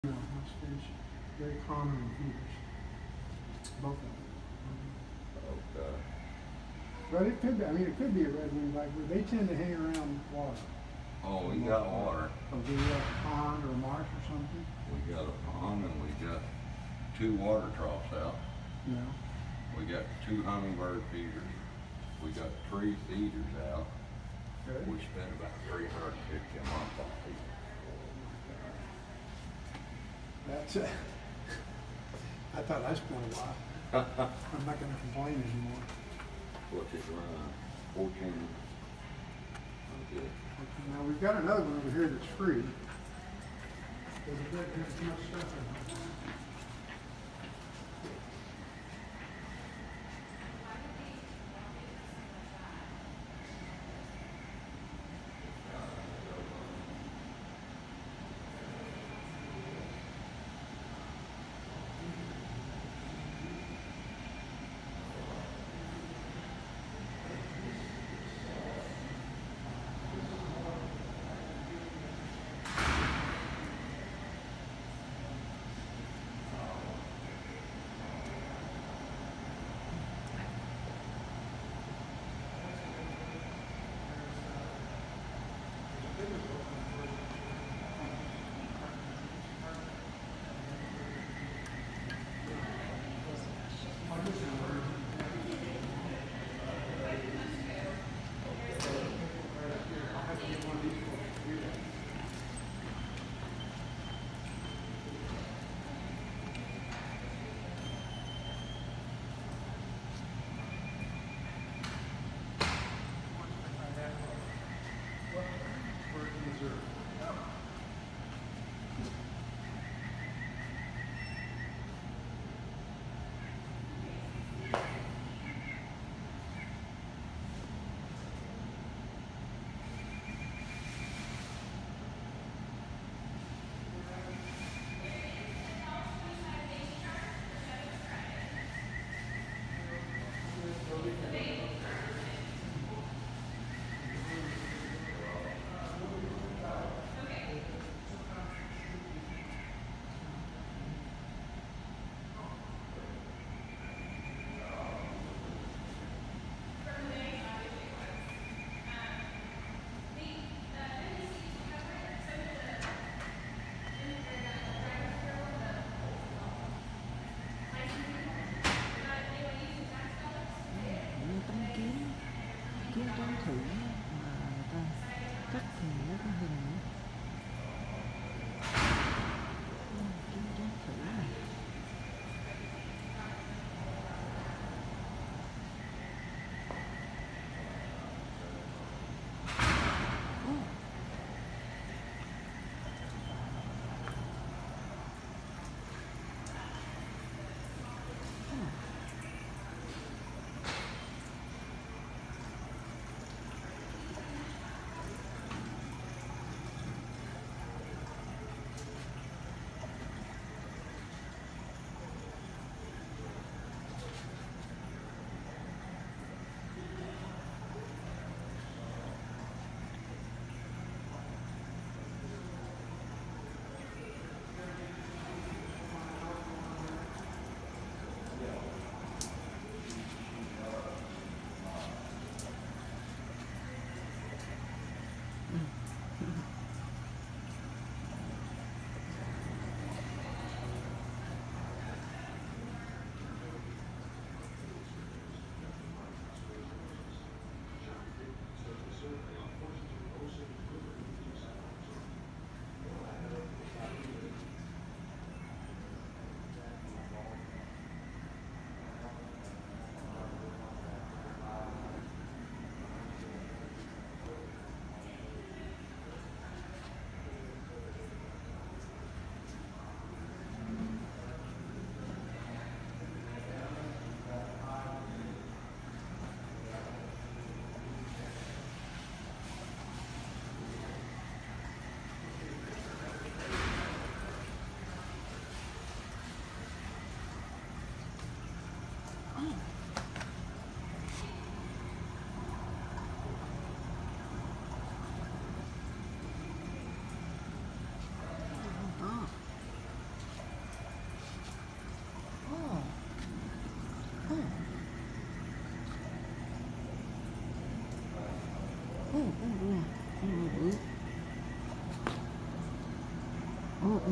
No, hostage, very common in feeders, both of them. Okay. But it could be, I mean, it could be a red wing blackbird. They tend to hang around water. Oh, we got water. So do you have a pond or a marsh or something? We got a pond and we got 2 water troughs out. No. We got 2 hummingbird feeders. We got 3 feeders out. Good. We spent about $350 a month on feeders. That's it. I thought I spent a lot. I'm not gonna complain anymore. What's it run? 14. Okay. Now, we've got another one over here that's free. There's too much stuff in it. Kiếm tranh thủ mà người ta cắt thì nó có hình nữa. Kiếm tranh thủ này.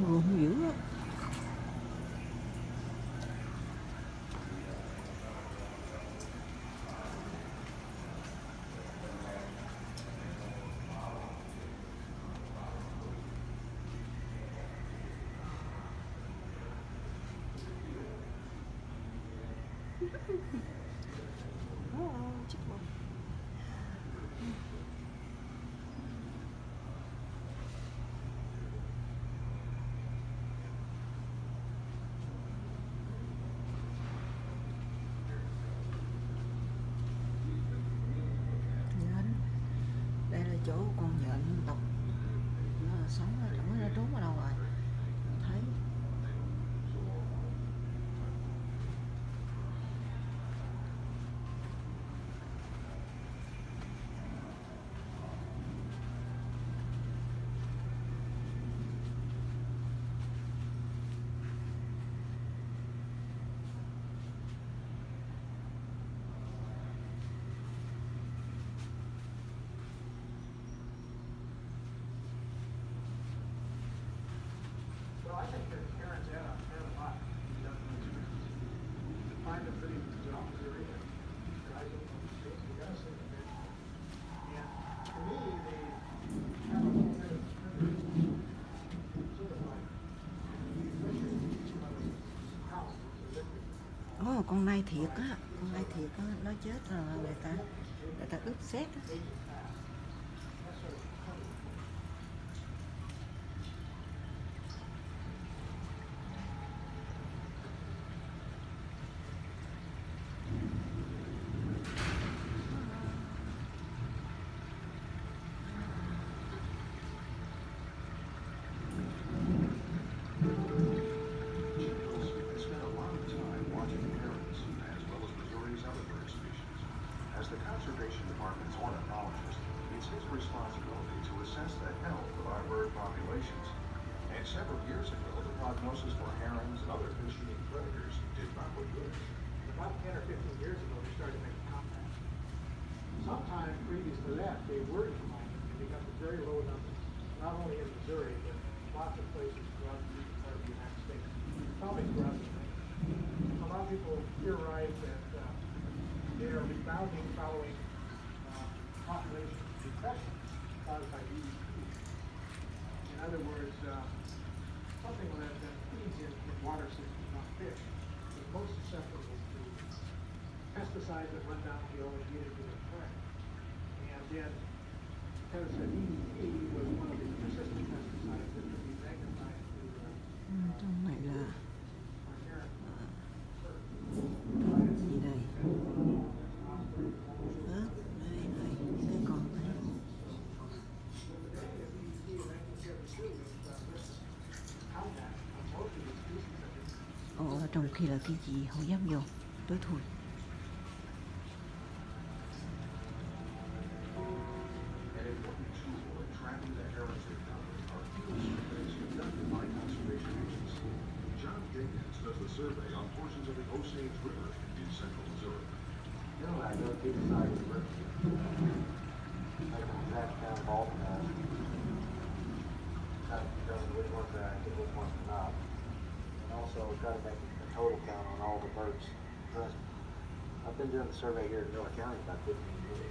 rộn dữ á. Chết rồi. Đây là chỗ con nhện độc nó sống, nó chẳng biết nó trốn ở đâu rồi. Thấy Well, I think that parents add a lot. Find a pretty job area. Guys don't know the skills, we gotta say that. And to me, they have a little bit of sort of like, house, so that con nai thiệt á, con nai thiệt á, nó chết rồi người ta ướp xét á. As the Conservation Department's ornithologist, it's his responsibility to assess the health of our bird populations. And several years ago, the prognosis for herons and other fish-eating predators did not look good. about 10 or 15 years ago, they started making contact. Sometime previous to that, they were declining, and they got to very low numbers, not only in Missouri, but lots of places throughout the eastern part of the United States, probably throughout the United States. A lot of people theorize that they are rebounding following population depression caused by EDP. In other words, something that feeds in water systems, not fish, is most susceptible to pesticides that run downhill and get into the prey. And then, because EDP was one of the persistent pesticides that could be magnified to Trong này là inherent gì đây? Ớt, đây này, cái con này. Ồ, trong khi là cái gì không dám vô, tối thui. An important tool in tracking the herons they cover are field surveys conducted by conservation agencies. John Dinkins does the survey on portions of the Osage River in central Missouri. No, I go to the side of the river. Like an exact count of all the time. Kind of determine which ones are active, which ones are not. And also try to make a total count on all the birds present. I've been doing the survey here in Miller County about 15 years.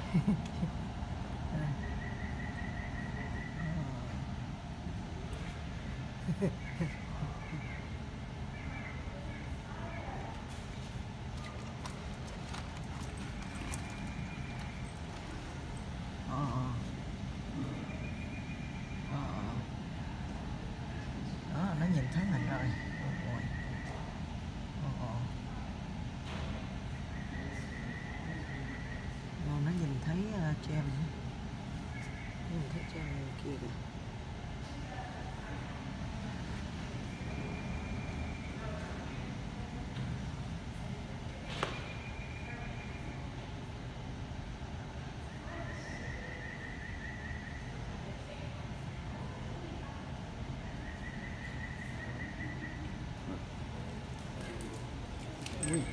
Đó, nó nhìn thấy mình rồi. Ôi. Nó nhìn thấy Jem, nhìn thấy Jem kia kìa. Ui.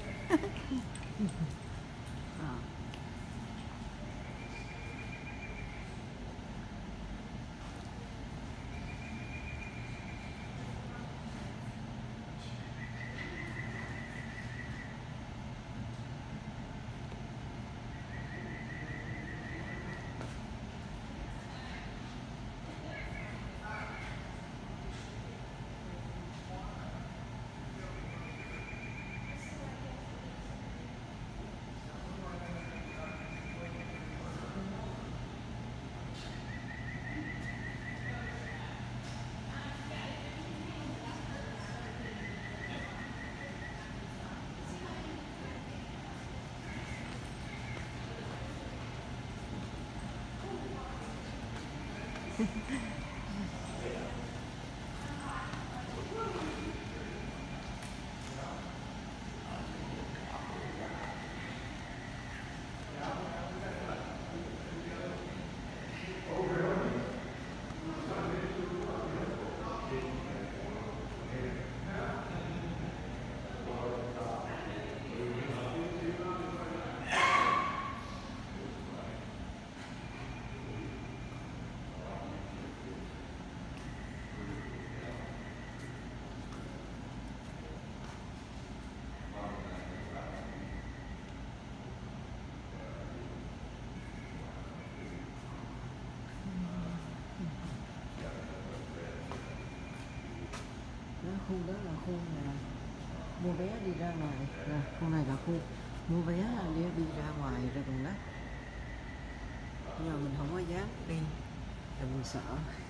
Khu đó là khu mà mua vé đi ra ngoài, khu này là khu mua vé để đi ra ngoài ra vùng đất, nhưng mà mình không có dám đi, là mình sợ.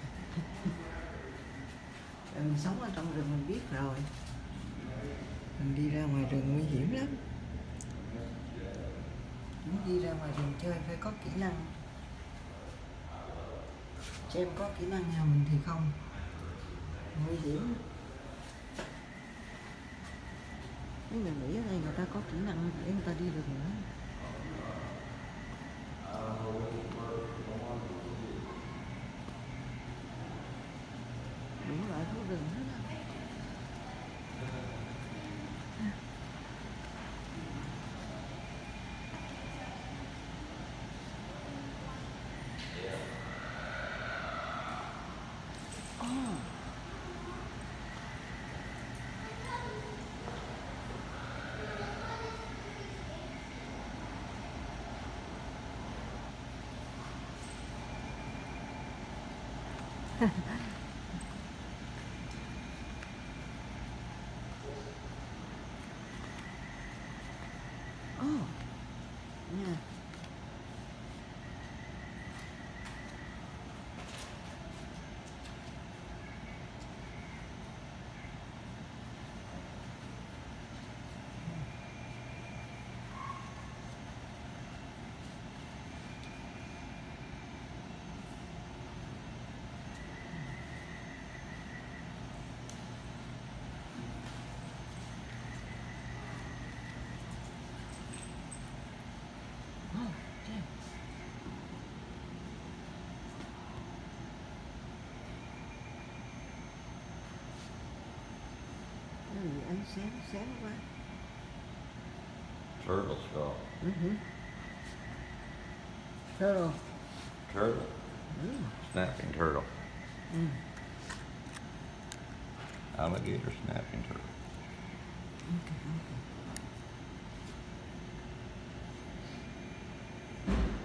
Mình sống ở trong rừng mình biết rồi, mình đi ra ngoài rừng nguy hiểm lắm. Muốn đi ra ngoài rừng chơi phải có kỹ năng. Cho em có kỹ năng nào mình thì không, nguy hiểm. Mấy người Mỹ ở đây người ta có kỹ năng để người ta đi được nữa. Đủ loại thú rừng hết á. Yeah. Ánh sáng quá. Turtle skull. Turtle. Turtle. Snapping turtle. Alligator snapping turtle. Okay.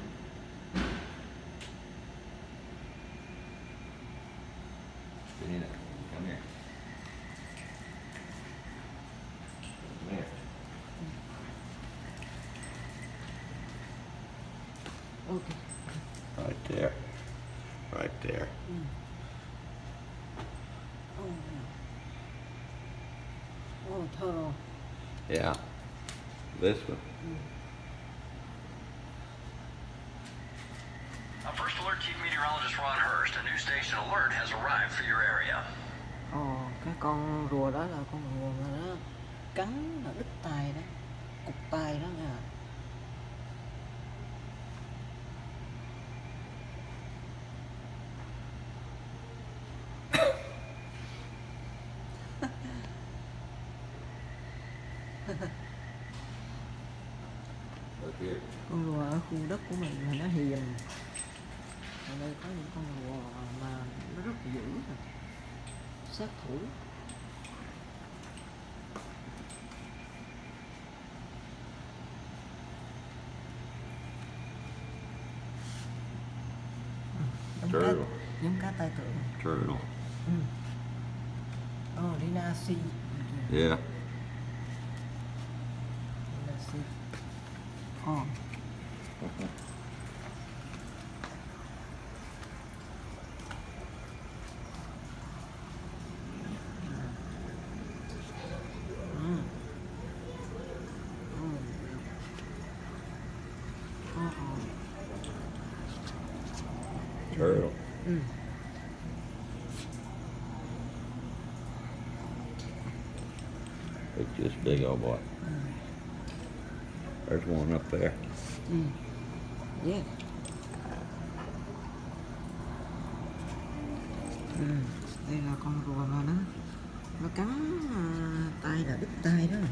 Ok. Right there. Right there. Oh, turtle. Yeah. This one. First Alert Chief Meteorologist Ron Hurst. A new station alert has arrived for your area. Cái con rùa đó là con rùa mà nó cắn là đứt tai đó, cụt tai đó nha. Look here. Con rùa ở khu đất của mình là nó hiền. Ở đây có những con rùa mà nó rất dữ, sát thủ. Turtle. Giống cá tai tượng. Turtle. Lina Sea. Yeah. Lina Sea. Turtle. It's just big old boy. There's one up there. Yeah. Đây là con rùa mà nó cắn tay là đứt tay đó.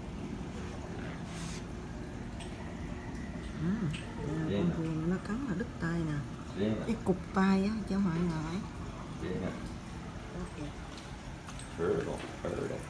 Đây là con rùa mà nó cắn là đứt tay nè. Cái cục tay á chứ không phải là ấy. Yeah. Okay. Turtle.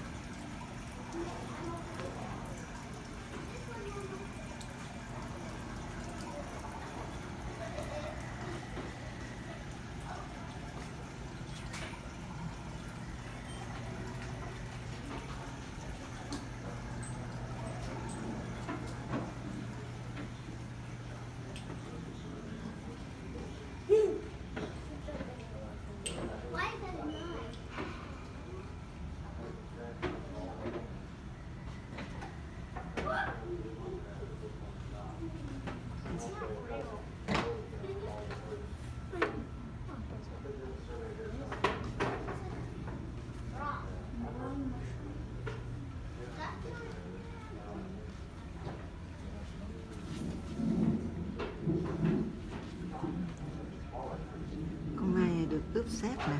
Con này được ướp sét nè.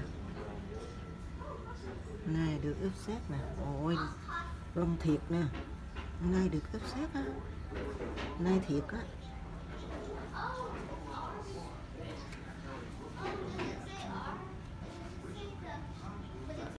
Này được ướp sét nè. Ôi, lông thiệt nè. Này được ướp sét á. Này thiệt á.